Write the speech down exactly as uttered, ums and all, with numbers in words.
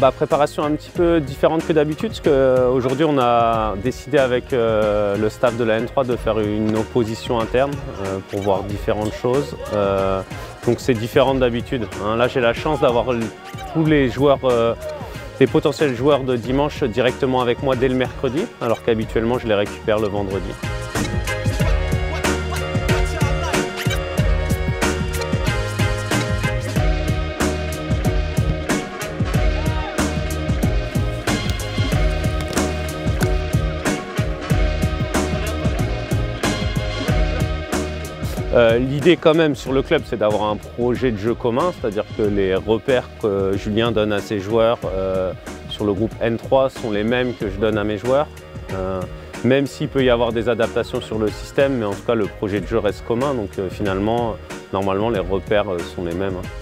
bah, préparation un petit peu différente que d'habitude, parce qu'aujourd'hui on a décidé avec euh, le staff de la N trois de faire une opposition interne euh, pour voir différentes choses. Euh, donc c'est différent d'habitude. Hein. Là j'ai la chance d'avoir tous les joueurs, euh, les potentiels joueurs de dimanche directement avec moi dès le mercredi, alors qu'habituellement je les récupère le vendredi. Euh, L'idée quand même sur le club, c'est d'avoir un projet de jeu commun, c'est-à-dire que les repères que Julien donne à ses joueurs euh, sur le groupe N trois sont les mêmes que je donne à mes joueurs, euh, même s'il peut y avoir des adaptations sur le système, mais en tout cas le projet de jeu reste commun, donc euh, finalement, normalement les repères euh, sont les mêmes. Hein.